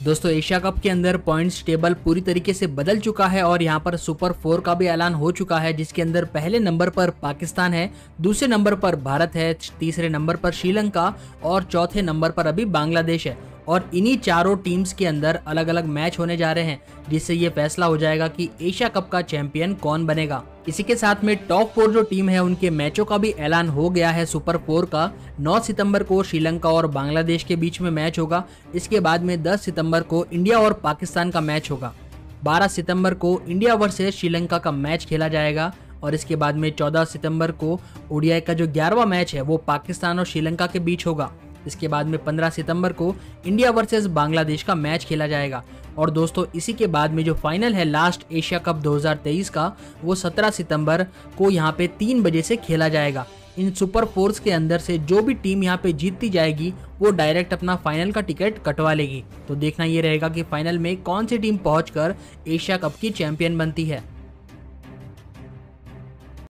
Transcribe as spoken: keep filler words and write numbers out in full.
दोस्तों Asia cup के अंदर पॉइंट्स टेबल पूरी तरीके से बदल चुका है और यहाँ पर सुपर फोर का भी ऐलान हो चुका है, जिसके अंदर पहले नंबर पर पाकिस्तान है, दूसरे नंबर पर भारत है, तीसरे नंबर पर श्रीलंका और चौथे नंबर पर अभी बांग्लादेश है। और इन्हीं चारों टीम्स के अंदर अलग अलग मैच होने जा रहे हैं, जिससे ये फैसला हो जाएगा कि एशिया कप का चैंपियन कौन बनेगा। इसी के साथ में टॉप फोर जो टीम है उनके मैचों का भी ऐलान हो गया है। सुपर फोर का नौ सितंबर को श्रीलंका और बांग्लादेश के बीच में मैच होगा। इसके बाद में दस सितंबर को इंडिया और पाकिस्तान का मैच होगा। बारह सितंबर को इंडिया वर्सेस श्रीलंका का मैच खेला जाएगा और इसके बाद में चौदह सितंबर को ओडीआई का जो ग्यारहवां मैच है वो पाकिस्तान और श्रीलंका के बीच होगा। इसके बाद में पंद्रह सितंबर को इंडिया वर्सेस बांग्लादेश का मैच खेला जाएगा। और दोस्तों इसी के बाद में जो फाइनल है लास्ट एशिया कप दो हज़ार तेईस का, वो सत्रह सितंबर को यहाँ पे तीन बजे से खेला जाएगा। इन सुपर फोर्स के अंदर से जो भी टीम यहाँ पे जीतती जाएगी वो डायरेक्ट अपना फाइनल का टिकट कटवा लेगी। तो देखना ये रहेगा कि फाइनल में कौन सी टीम पहुंचकर एशिया कप की चैंपियन बनती है।